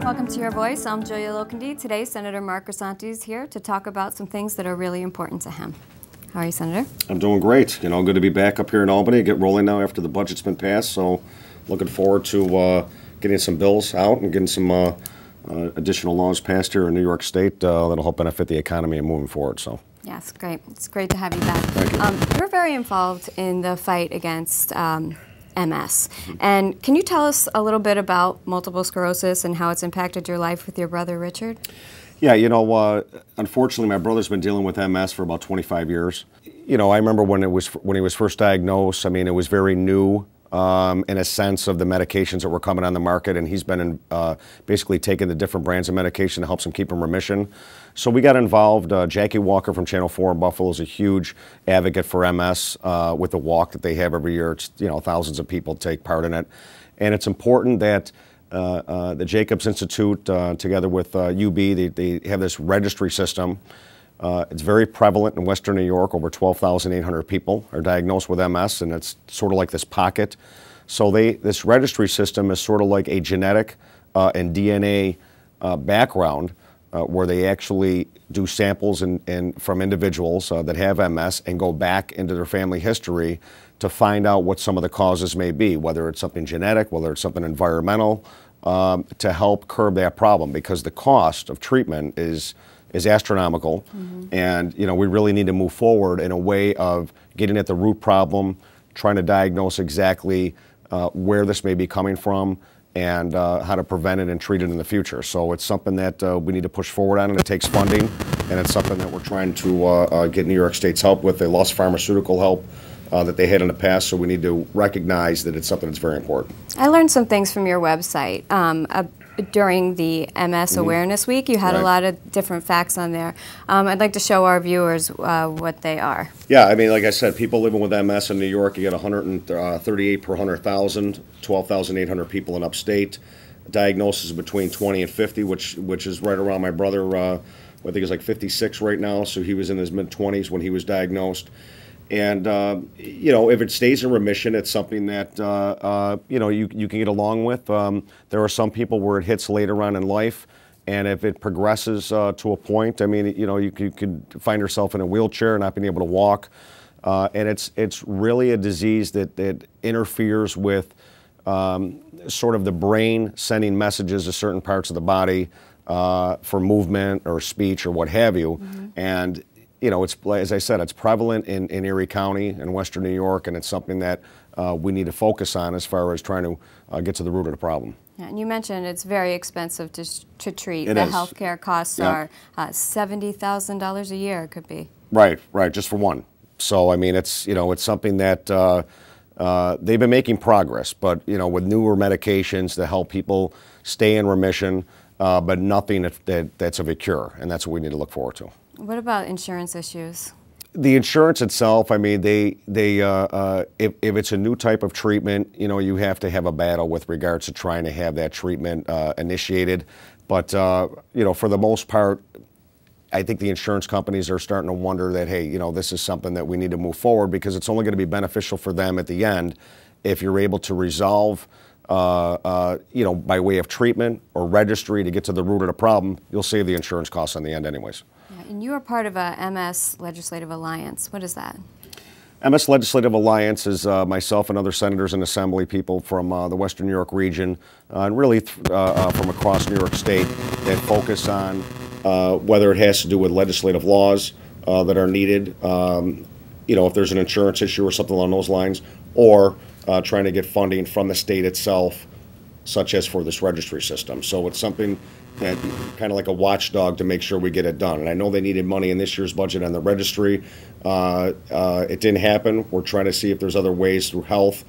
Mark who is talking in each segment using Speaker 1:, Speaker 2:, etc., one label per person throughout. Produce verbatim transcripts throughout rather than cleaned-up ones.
Speaker 1: Welcome to Your Voice. I'm Julia Lokandi. Today, Senator Mark Grisanti is here to talk about some things that are really important to him. How are you, Senator?
Speaker 2: I'm doing great. You know, good to be back up here in Albany, get rolling now after the budget's been passed. So, looking forward to uh, getting some bills out and getting some uh, uh, additional laws passed here in New York State uh, that'll help benefit the economy and moving forward. So.
Speaker 1: Yes, great. It's great to have you back.
Speaker 2: Thank you.
Speaker 1: Um, you're very involved in the fight against um, M S. And can you tell us a little bit about multiple sclerosis and how it's impacted your life with your brother, Richard?
Speaker 2: Yeah, you know, uh, unfortunately, my brother's been dealing with M S for about twenty-five years. You know, I remember when it was when he was first diagnosed. I mean, it was very new um, in a sense of the medications that were coming on the market, and he's been in, uh, basically taking the different brands of medication that helps him keep in remission. So we got involved. Uh, Jackie Walker from Channel four in Buffalo is a huge advocate for M S uh, with the walk that they have every year. It's, you know, thousands of people take part in it, and it's important that Uh, uh, the Jacobs Institute, uh, together with uh, U B, they, they have this registry system. Uh, it's very prevalent in Western New York. Over twelve thousand eight hundred people are diagnosed with M S, and it's sort of like this pocket. So they, this registry system is sort of like a genetic uh, and D N A uh, background uh, where they actually do samples in, in, from individuals uh, that have M S and go back into their family history to find out what some of the causes may be, whether it's something genetic, whether it's something environmental, um, to help curb that problem, because the cost of treatment is is astronomical. Mm-hmm. And you know, we really need to move forward in a way of getting at the root problem, trying to diagnose exactly uh, where this may be coming from, and uh, how to prevent it and treat it in the future. So it's something that uh, we need to push forward on, and it takes funding, and it's something that we're trying to uh, uh, get New York State's help with. They lost pharmaceutical help Uh, that they had in the past, so we need to recognize that it's something that's very important.
Speaker 1: I learned some things from your website. Um, uh, during the M S mm-hmm. Awareness Week, you had right. a lot of different facts on there. Um, I'd like to show our viewers uh, what they are.
Speaker 2: Yeah, I mean, like I said, people living with M S in New York, you get one hundred thirty-eight per one hundred thousand, twelve thousand eight hundred people in upstate. Diagnosis between twenty and fifty, which which is right around my brother. Uh, I think he's like fifty-six right now, so he was in his mid twenties when he was diagnosed. And, uh, you know, if it stays in remission, it's something that, uh, uh, you know, you, you can get along with. Um, there are some people where it hits later on in life, and if it progresses uh, to a point, I mean, you know, you, you could find yourself in a wheelchair, not being able to walk. Uh, and it's, it's really a disease that, that interferes with um, sort of the brain sending messages to certain parts of the body uh, for movement or speech or what have you. Mm-hmm. And you know, it's, as I said, it's prevalent in, in Erie County in Western New York, and it's something that uh, we need to focus on as far as trying to uh, get to the root of the problem.
Speaker 1: Yeah, and you mentioned it's very expensive to, to treat.
Speaker 2: It
Speaker 1: the
Speaker 2: is.
Speaker 1: healthcare costs
Speaker 2: yeah.
Speaker 1: are uh, seventy thousand dollars a year, it could be.
Speaker 2: Right, right, just for one. So, I mean, it's, you know, it's something that uh, uh, they've been making progress, but, you know, with newer medications to help people stay in remission, uh, but nothing that, that, that's of a cure, and that's what we need to look forward to.
Speaker 1: What about insurance issues?
Speaker 2: The insurance itself, I mean, they, they, uh, uh, if, if it's a new type of treatment, you know, you have to have a battle with regards to trying to have that treatment uh, initiated. But, uh, you know, for the most part, I think the insurance companies are starting to wonder that, hey, you know, this is something that we need to move forward, because it's only going to be beneficial for them at the end if you're able to resolve, uh, uh, you know, by way of treatment or registry to get to the root of the problem. You'll save the insurance costs in the end anyways.
Speaker 1: And you are part of a M S Legislative Alliance. What is that?
Speaker 2: M S Legislative Alliance is uh, myself and other senators and assembly people from uh, the Western New York region, uh, and really th uh, uh, from across New York State, that focus on uh, whether it has to do with legislative laws uh, that are needed, um, you know, if there's an insurance issue or something along those lines, or uh, trying to get funding from the state itself, such as for this registry system. So it's something that kind of like a watchdog to make sure we get it done. And I know they needed money in this year's budget on the registry. Uh, uh, it didn't happen. We're trying to see if there's other ways through health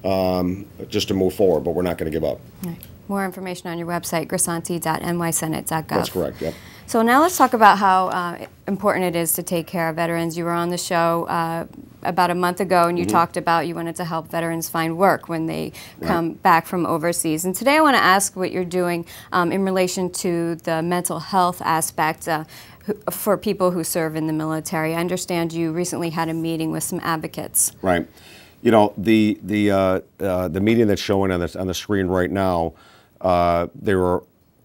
Speaker 2: um, just to move forward, but we're not going to give up.
Speaker 1: Right. More information on your website, Grisanti dot N Y Senate dot gov.
Speaker 2: That's correct, yep.
Speaker 1: So now let's talk about how uh, important it is to take care of veterans. You were on the show uh, about a month ago, and you mm-hmm. talked about you wanted to help veterans find work when they come
Speaker 2: right.
Speaker 1: back from overseas. And today I want to ask what you're doing um, in relation to the mental health aspect uh, for people who serve in the military. I understand you recently had a meeting with some advocates.
Speaker 2: Right. You know, the the uh, uh, the meeting that's showing on the on the screen right now, uh, there were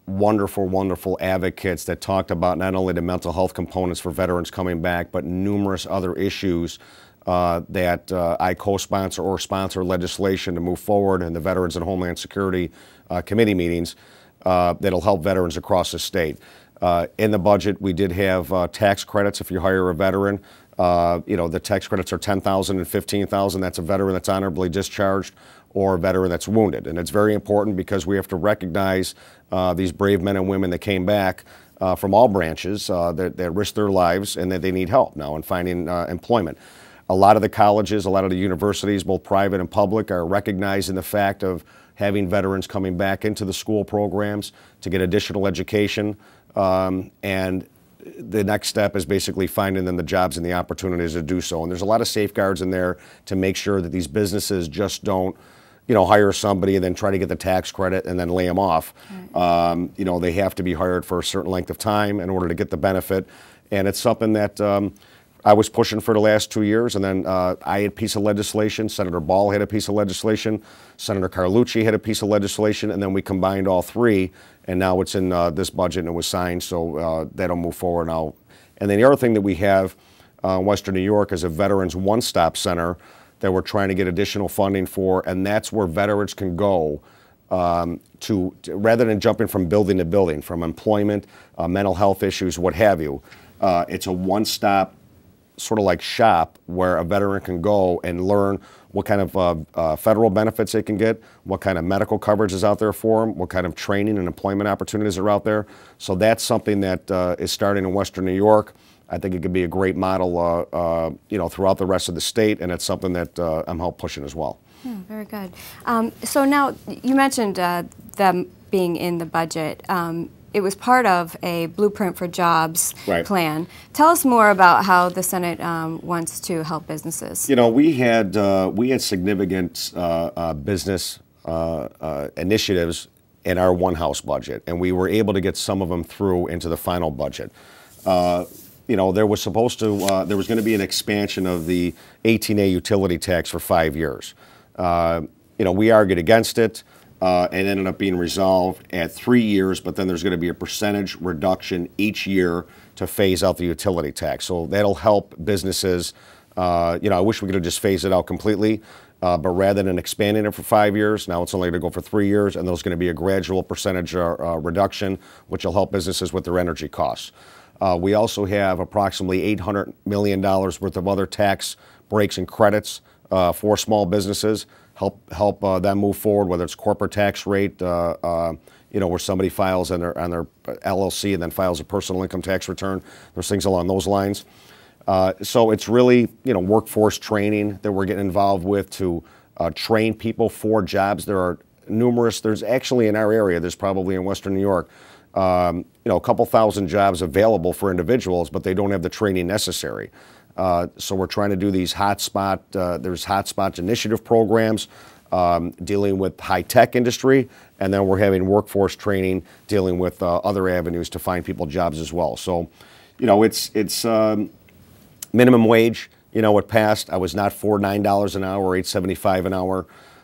Speaker 2: wonderful, wonderful advocates that talked about not only the mental health components for veterans coming back, but numerous other issues uh, that uh, I co-sponsor or sponsor legislation to move forward in the Veterans and Homeland Security uh, committee meetings uh, that'll help veterans across the state. Uh, in the budget, we did have uh, tax credits if you hire a veteran. Uh, you know, the tax credits are ten thousand dollars and fifteen thousand dollars. That's a veteran that's honorably discharged or a veteran that's wounded. And it's very important because we have to recognize uh, these brave men and women that came back uh, from all branches uh, that, that risked their lives and that they need help now in finding uh, employment. A lot of the colleges, a lot of the universities, both private and public, are recognizing the fact of having veterans coming back into the school programs to get additional education. Um, and the next step is basically finding them the jobs and the opportunities to do so. And there's a lot of safeguards in there to make sure that these businesses just don't, you know, hire somebody and then try to get the tax credit and then lay them off. Right. Um, you know, they have to be hired for a certain length of time in order to get the benefit. And it's something that um, I was pushing for the last two years. And then uh, I had a piece of legislation. Senator Ball had a piece of legislation. Senator Carlucci had a piece of legislation. And then we combined all three. And now it's in uh, this budget and it was signed. So uh, that'll move forward now. And then the other thing that we have uh, in Western New York is a Veterans One-Stop Center that we're trying to get additional funding for, and that's where veterans can go um, to, to, rather than jumping from building to building, from employment, uh, mental health issues, what have you. Uh, it's a one-stop sort of like shop where a veteran can go and learn what kind of uh, uh, federal benefits they can get, what kind of medical coverage is out there for them, what kind of training and employment opportunities are out there. So that's something that uh, is starting in Western New York. I think it could be a great model, uh, uh, you know, throughout the rest of the state, and it's something that uh, I'm help pushing as well.
Speaker 1: Hmm, very good. Um, so now you mentioned uh, them being in the budget. Um, it was part of a Blueprint for Jobs
Speaker 2: right.
Speaker 1: plan. Tell us more about how the Senate um, wants to help businesses.
Speaker 2: You know, we had uh, we had significant uh, uh, business uh, uh, initiatives in our one House budget, and we were able to get some of them through into the final budget. Uh, You know, there was supposed to, uh, there was going to be an expansion of the eighteen A utility tax for five years. Uh, you know, we argued against it. Uh, and ended up being resolved at three years, but then there's going to be a percentage reduction each year to phase out the utility tax. So that'll help businesses. Uh, you know, I wish we could have just phased it out completely, uh, but rather than expanding it for five years, now it's only going to go for three years, and there's going to be a gradual percentage uh, uh, reduction, which will help businesses with their energy costs. Uh, we also have approximately eight hundred million dollars worth of other tax breaks and credits uh, for small businesses. Help help uh, them move forward, whether it's corporate tax rate, uh, uh, you know, where somebody files on their on their L L C and then files a personal income tax return. There's things along those lines. Uh, so it's really, you know, workforce training that we're getting involved with to uh, train people for jobs. There are numerous. There's actually in our area. There's probably in Western New York. Um, you know, a couple thousand jobs available for individuals, but they don't have the training necessary. Uh, so we're trying to do these hotspot, uh, there's hotspot initiative programs um, dealing with high-tech industry, and then we're having workforce training dealing with uh, other avenues to find people jobs as well. So, you know, it's, it's um, minimum wage, you know, it passed. I was not for nine dollars an hour or eight seventy-five an hour.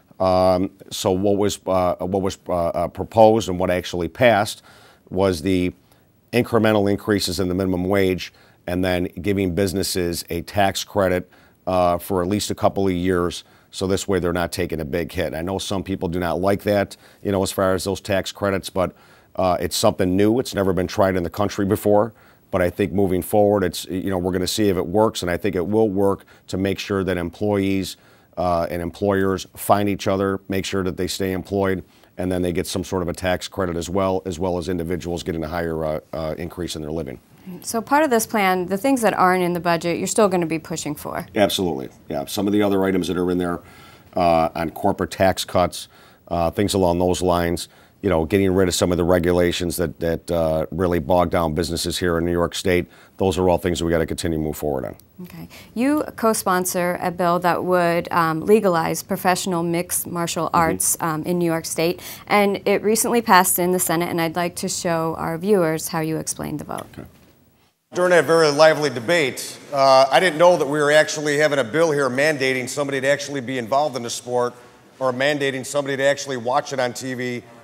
Speaker 2: Um, so what was, uh, what was uh, uh, proposed and what actually passed was the incremental increases in the minimum wage and then giving businesses a tax credit uh, for at least a couple of years, so this way they're not taking a big hit. I know some people do not like that, you know, as far as those tax credits, but uh, it's something new. It's never been tried in the country before, but I think moving forward, it's, you know, we're going to see if it works, and I think it will work to make sure that employees uh, and employers find each other, make sure that they stay employed, and then they get some sort of a tax credit as well, as well as individuals getting a higher uh, uh, increase in their living.
Speaker 1: So part of this plan, the things that aren't in the budget, you're still going to be pushing for.
Speaker 2: Absolutely, yeah. Some of the other items that are in there uh, on corporate tax cuts, uh, things along those lines, you know, getting rid of some of the regulations that, that uh, really bog down businesses here in New York State, those are all things that we got to continue to move forward on.
Speaker 1: Okay. You co-sponsor a bill that would um, legalize professional mixed martial arts mm-hmm. um, in New York State, and it recently passed in the Senate, and I'd like to show our viewers how you explained the vote.
Speaker 2: Okay. During that very lively debate, uh, I didn't know that we were actually having a bill here mandating somebody to actually be involved in the sport or mandating somebody to actually watch it on T V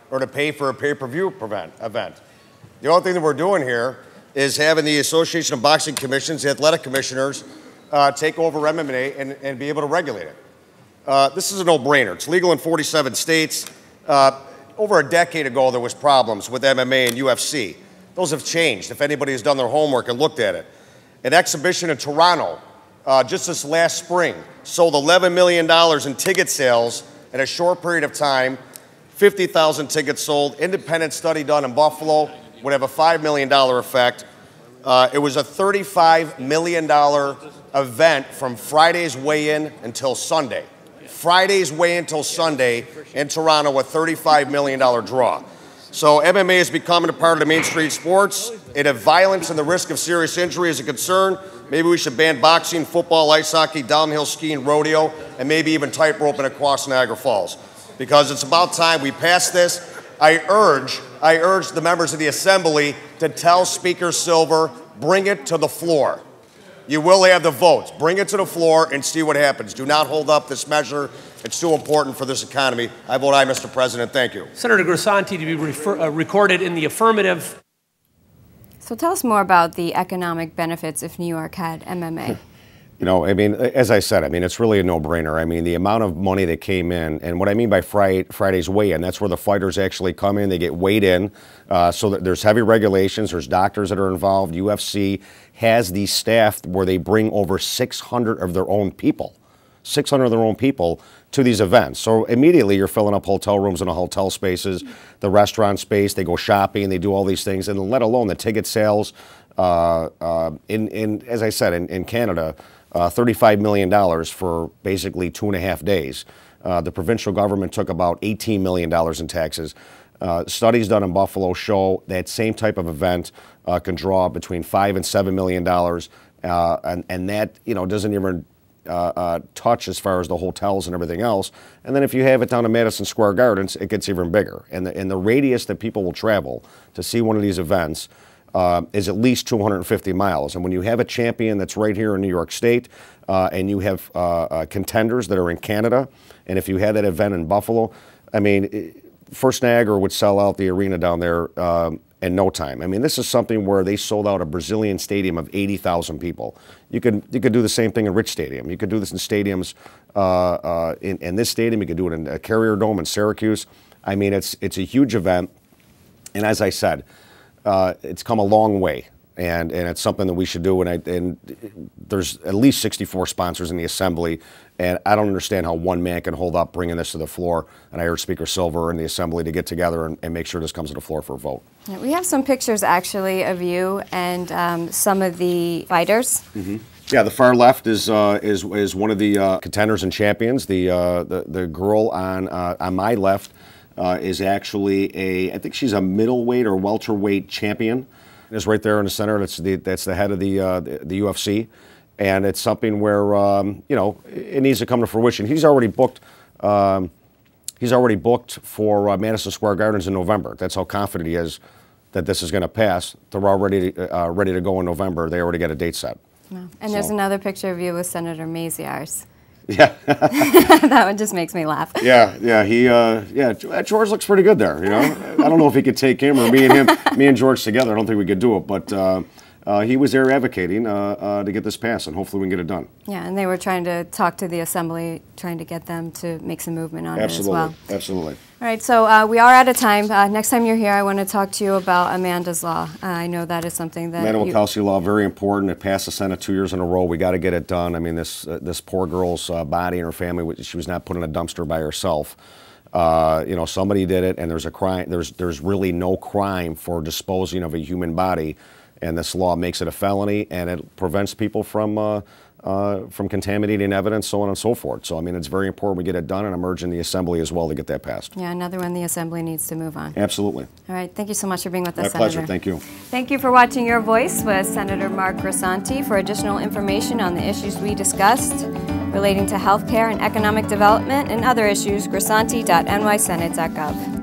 Speaker 2: or to pay for a pay-per-view event. The only thing that we're doing here is having the Association of Boxing Commissions, the athletic commissioners, uh, take over M M A and, and be able to regulate it. Uh, this is a no-brainer. It's legal in forty-seven states. Uh, over a decade ago, there was problems with M M A and U F C. Those have changed, if anybody has done their homework and looked at it. An exhibition in Toronto, uh, just this last spring, sold eleven million dollars in ticket sales in a short period of time, fifty thousand tickets sold. Independent study done in Buffalo would have a five million dollar effect. Uh, it was a thirty-five million dollar event from Friday's weigh-in until Sunday. Friday's weigh-in until Sunday in Toronto, a thirty-five million dollar draw. So M M A is becoming a part of the mainstream sports. It has violence and the risk of serious injury is a concern. Maybe we should ban boxing, football, ice hockey, downhill skiing, rodeo, and maybe even tight roping across Niagara Falls. Because it's about time we pass this. I urge, I urge the members of the Assembly to tell Speaker Silver, bring it to the floor. You will have the votes. Bring it to the floor and see what happens. Do not hold up this measure. It's too important for this economy. I vote aye, Mister President. Thank you.
Speaker 3: Senator Grisanti to be refer, uh, recorded in the affirmative.
Speaker 1: So tell us more about the economic benefits if New York had M M A.
Speaker 2: You know, I mean, as I said, I mean, it's really a no-brainer. I mean, the amount of money that came in, and what I mean by Friday, Friday's weigh-in, that's where the fighters actually come in, they get weighed in, uh, so that there's heavy regulations, there's doctors that are involved. U F C has these staff where they bring over six hundred of their own people, six hundred of their own people to these events. So immediately you're filling up hotel rooms and the hotel spaces, the restaurant space, they go shopping, they do all these things, and let alone the ticket sales. Uh, uh, in, in, as I said, in, in Canada, Uh, thirty-five million dollars for basically two and a half days. Uh, the provincial government took about eighteen million dollars in taxes. Uh, studies done in Buffalo show that same type of event uh, can draw between five and seven million dollars, uh, and, and that you know doesn't even uh, uh, touch as far as the hotels and everything else. And then if you have it down in Madison Square Gardens, it gets even bigger. And the, and the radius that people will travel to see one of these events Uh, is at least two hundred fifty miles. And when you have a champion that's right here in New York State, uh, and you have uh, uh, contenders that are in Canada, and if you had that event in Buffalo, I mean, it, First Niagara would sell out the arena down there um, in no time. I mean, this is something where they sold out a Brazilian stadium of eighty thousand people. You could, you could do the same thing in Rich Stadium. You could do this in stadiums, uh, uh, in, in this stadium, you could do it in a Carrier Dome in Syracuse. I mean, it's, it's a huge event, and as I said, Uh, it's come a long way, and, and it's something that we should do. And, I, and there's at least sixty-four sponsors in the Assembly, and I don't understand how one man can hold up bringing this to the floor. And I urge Speaker Silver and the Assembly to get together and, and make sure this comes to the floor for a vote.
Speaker 1: Yeah, we have some pictures, actually, of you and um, some of the fighters.
Speaker 2: Mm-hmm. Yeah, the far left is uh, is is one of the uh, contenders and champions. The uh, the the girl on uh, on my left. Uh, is actually a, I think she's a middleweight or welterweight champion. It's right there in the center. That's the that's the head of the uh, the, the U F C, and it's something where um, you know it needs to come to fruition. He's already booked. Um, he's already booked for uh, Madison Square Gardens in November. That's how confident he is that this is going to pass. They're all ready to, uh, ready to go in November. They already got a date set.
Speaker 1: Wow. And so. There's another picture of you with Senator Maziarz.
Speaker 2: Yeah,
Speaker 1: that one just makes me laugh.
Speaker 2: Yeah, yeah, he, uh, yeah, George looks pretty good there. You know, I don't know if he could take him or me and him, me and George together. I don't think we could do it, but uh, uh, he was there advocating uh, uh, to get this passed, and hopefully we can get it done.
Speaker 1: Yeah, and they were trying to talk to the Assembly, trying to get them to make some movement on
Speaker 2: absolutely,
Speaker 1: it as well.
Speaker 2: Absolutely.
Speaker 1: All right, so uh, we are out of time. Uh, next time you're here, I want to talk to you about Amanda's Law. Uh, I know that is something that
Speaker 2: Amanda
Speaker 1: you...
Speaker 2: Wachowski Law, very important. It passed the Senate two years in a row. We got to get it done. I mean, this uh, this poor girl's uh, body and her family, she was not put in a dumpster by herself. Uh, you know, somebody did it, and there's a crime. There's there's really no crime for disposing of a human body, and this law makes it a felony, and it prevents people from. Uh, Uh, from contaminating evidence, so on and so forth. So, I mean, it's very important we get it done, and I'm urging the Assembly as well to get that passed.
Speaker 1: Yeah, another one the Assembly needs to move on.
Speaker 2: Absolutely.
Speaker 1: All right, thank you so much for being with us,
Speaker 2: My
Speaker 1: Senator.
Speaker 2: pleasure, thank you.
Speaker 1: Thank you for watching Your Voice with Senator Mark Grisanti. For additional information on the issues we discussed relating to health care and economic development and other issues, Grisanti dot N Y Senate dot gov.